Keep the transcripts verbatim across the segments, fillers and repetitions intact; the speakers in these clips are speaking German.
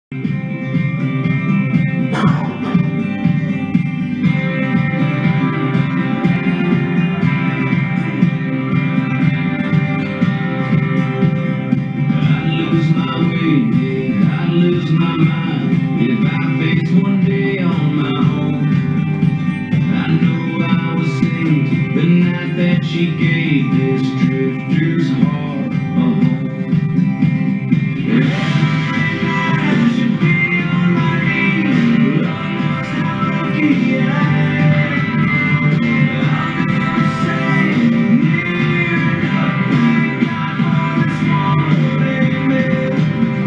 She gave this drifter's heart a home. Every night I should be on my knees. Lord knows how lucky I am. I'll never say near enough. God always wanted amen.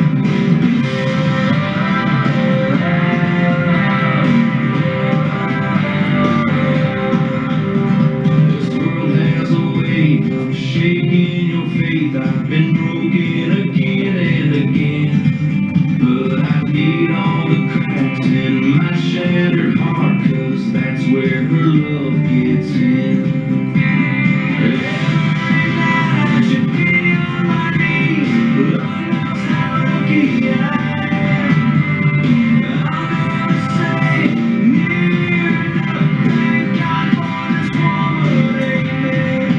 I'm shaking your faith, I've been broken again and again. But I need all the cracks in my shattered heart, 'cause that's where her love gets in. Every night I should be on my knees. Lord knows how lucky I am. I'll never say near enough. Thank God for this woman, amen.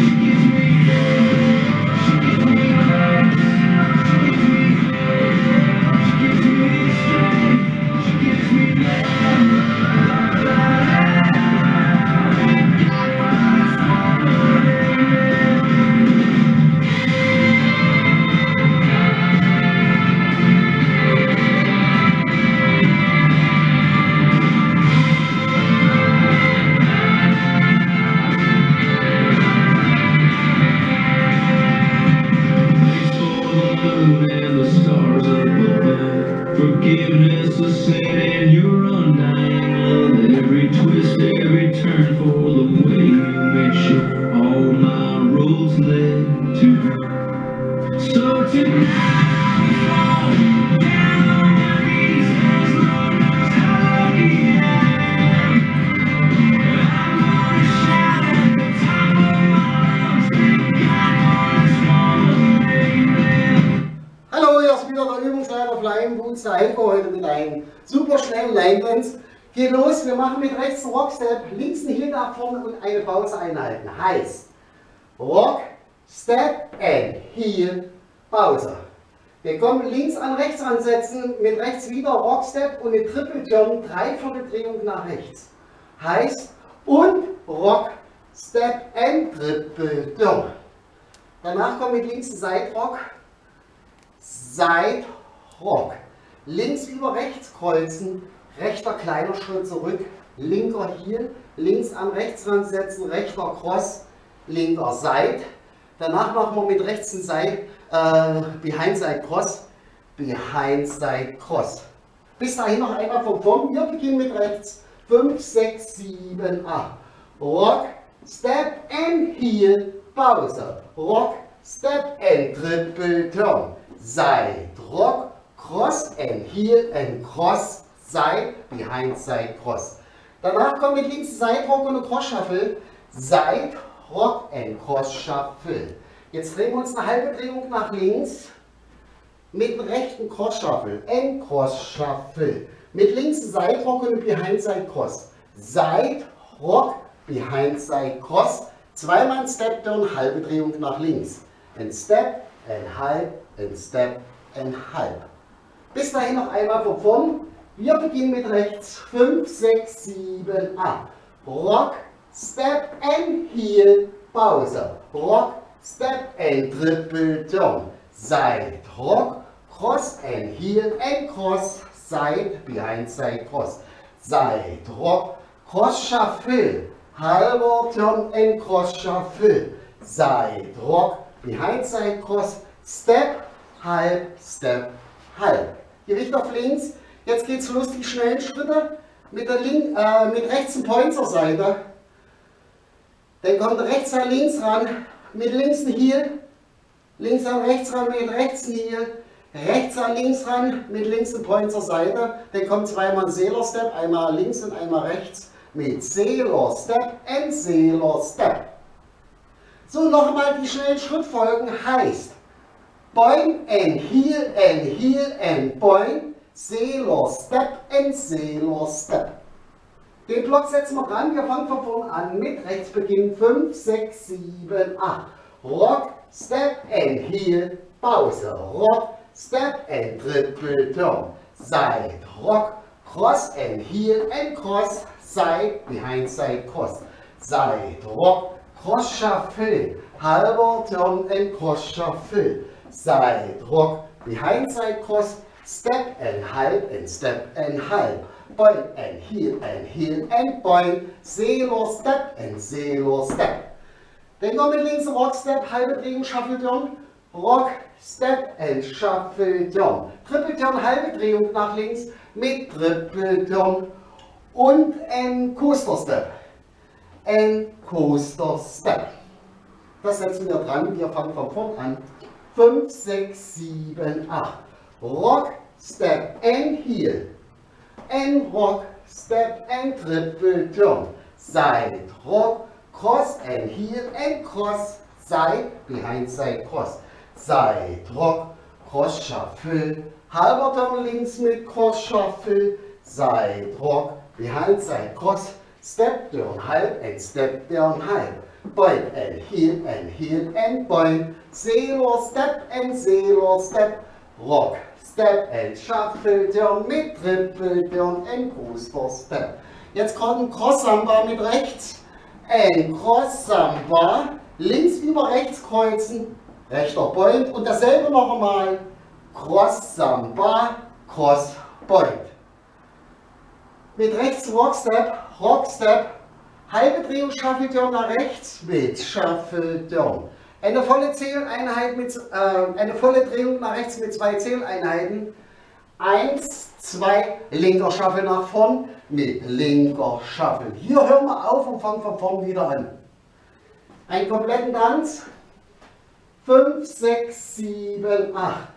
And the stars up above, forgiveness of sin and your undying love, every twist, every turn for the way you made sure all my roads led to her. So tonight I fall down on my knees, 'cause Lord knows how lucky I am. I'm gonna shout at the top of my lungs, thank God for this woman, amen. Hallo, hier ist wieder der Übungsleiter Flying Boots, der Heiko, heute mit einem super schnellen Line Dance. Geht los, wir machen mit rechts einen Rockstep, links einen Heel nach vorne und eine Pause einhalten. Heißt Rock, Step and Heel, Pause. Wir kommen links an rechts ansetzen, mit rechts wieder Rockstep und eine Triple Turn, Dreivierteldrehung nach rechts. Heißt und Rock, Step and Triple Turn. Danach kommt mit links ein Side Rock. Side Rock. Links über rechts kreuzen, rechter kleiner Schritt zurück, linker Heel, links an rechts ransetzen, rechter Cross, linker Side. Danach machen wir mit rechts ein Side, äh, Behind Side Cross, Behind Side Cross. Bis dahin noch einmal von vorn. Wir beginnen mit rechts. fünf, sechs, sieben, acht. Rock, Step and Heel, Pause. Rock, Step and Triple Turn. Side Rock, Cross and Heel and Cross, Side, Behind Side Cross. Danach kommt mit links Side Rock und eine Cross Shuffle. Side Rock and Cross Shuffle. Jetzt drehen wir uns eine halbe Drehung nach links mit dem rechten Cross Shuffle and Cross Shuffle. Mit links Side Rock und Behind Side Cross. Side Rock, Behind Side Cross. Zweimal Step Turn, halbe Drehung nach links. And Step and halb, and Step and halb. Bis dahin noch einmal von vorn. Wir beginnen mit rechts. fünf, sechs, sieben, acht. Rock, Step and Heel, Pause. Rock, Step and Triple Turn. Side Rock, Cross and Heel and Cross. Side, Behind Side Cross. Side Rock, Cross Shuffle. Halber Turn and Cross Shuffle. Side Rock, Behind Side Cross. Step, halb, Step, halb. Gewicht auf links. Jetzt geht es los, die schnellen Schritte. Mit, der Link, äh, mit rechts ein Point zur Seite. Dann kommt rechts an links ran. Mit links ein Heel. Links an rechts ran, mit rechts ein Heel. Rechts an links ran, mit links ein Point zur Seite. Dann kommt zweimal ein Sailor Step, einmal links und einmal rechts. Mit Sailor Step and Sailor Step. So, nochmal die schnellen Schrittfolgen heißt Point and Heel and Heel and Point. Sailor Step and Sailor Step. Den Block setzen wir ran, wir fangen von vorne an mit Rechtsbeginn fünf, sechs, sieben, acht. Rock, Step and Heel, Pause. Rock, Step and Triple Turn. Side, Rock, Cross and Heel and Cross. Side, Behind Side Cross. Side, Rock, Cross Shuffle. Halber Turn and Cross Shuffle. Side, Rock, Behind Side Cross. Step and halb and step and halb. Point and heel and heel and point. Sailor Step and Sailor Step. Dann noch mit links Rock Step, halbe Drehung, Shuffle Turn. Rock Step and Shuffle Turn. Triple Turn, halbe Drehung nach links mit Triple Turn. Und ein Coaster Step. Ein Coaster Step. Das setzen wir dran. Wir fangen von vorn an. fünf, sechs, sieben, acht. Rock, Step and Heel. And Rock, Step and Triple Turn. Side, Rock, Cross and Heel and Cross. Side, Behind Side Cross. Side, Rock, Cross Shuffle. Halber Turn links mit Cross Shuffle. Side, Rock, Behind Side Cross. Step Turn halb and Step Turn halb. Point and heel and heel and point. Sailor Step and Sailor Step. Rock, Step and Shuffle Turn mit Triple Turn and Coaster Step. Jetzt kommt ein Cross Samba mit rechts. Ein Cross Samba. Links über rechts kreuzen. Rechter Point. Und dasselbe noch einmal. Cross Samba, Cross Point. Mit rechts Rock Step, Rock Step. Halbe Drehung Shuffle Turn nach rechts mit Shuffle Turn. Eine volle Zähleinheit mit, äh, eine volle Drehung nach rechts mit zwei Zähleinheiten. Eins, zwei, linker Shuffle nach vorn mit linker Shuffle. Hier hören wir auf und fangen von vorn wieder an. Einen kompletten Tanz. fünf, sechs, sieben, acht.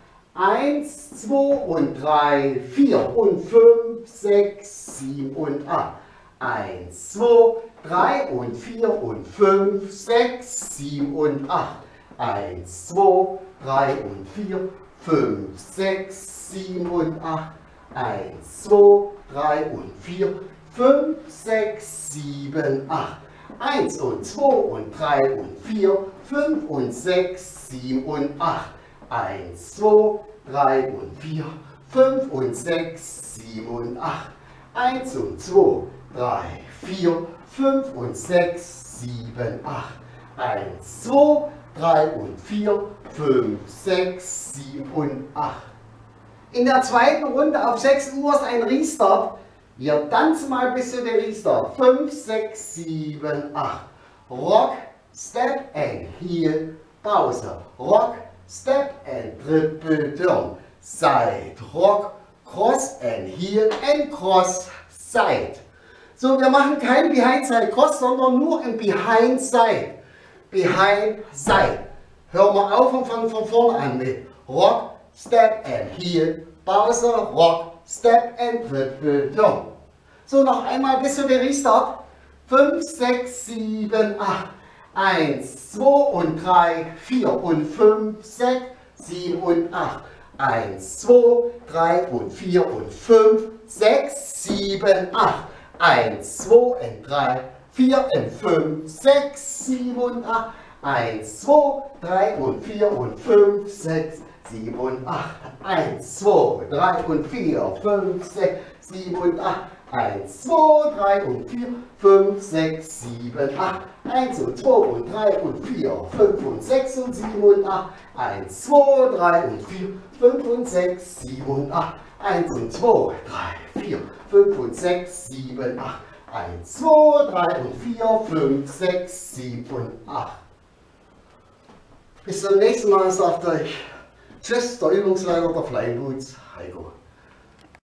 eins, zwei und drei, vier und fünf, sechs, sieben und acht. eins, zwei, drei und vier und fünf, sechs, sieben und acht. eins, zwei, drei und vier, fünf, sechs, sieben und acht. eins, zwei, drei und vier, fünf, sechs, sieben, acht. eins und zwei und drei und vier, fünf und sechs, sieben und acht. eins, zwei, drei und vier, fünf und sechs, sieben und acht. eins und zwei, drei, vier, fünf und sechs, sieben, acht. eins, zwei, drei und vier, fünf, sechs, sieben und acht. In der zweiten Runde auf sechs Uhr ist ein Restart. Wir tanzen mal bis zu den Restart. fünf, sechs, sieben, acht. Rock, Step and Heel, Pause. Rock, Step and Triple Turn. Side, Rock, Cross and Heel and Cross, Side. So, wir machen kein Behind Side Cross, sondern nur ein Behind Side. Behind Side. Hören wir auf und fangen von vorne an mit Rock, Step and Heel, Pause, Rock, Step and Triple Turn. So, noch einmal bis zu den Restart. fünf, sechs, sieben, acht. eins, zwei und drei, vier und fünf, sechs, sieben und acht. eins, zwei, drei und vier und fünf, sechs, sieben, acht. eins, zwei und drei, vier und fünf, sechs, sieben und acht. eins, zwei, drei und vier und fünf, sechs, sieben und acht. eins, zwei, drei und vier, fünf, sechs, sieben und acht. eins, zwei, drei und vier, fünf, sechs, sieben, acht. eins und zwei und drei und vier, fünf und sechs und sieben und acht. eins, zwei, drei und vier, fünf und sechs, sieben und acht. eins und zwei, drei, vier, fünf und sechs, sieben, acht. eins, zwei, drei und vier, fünf, sechs, sieben und acht. Bis zum nächsten Mal sagt euch Tschüss, der Übungsleiter der Flying Boots, Heiko.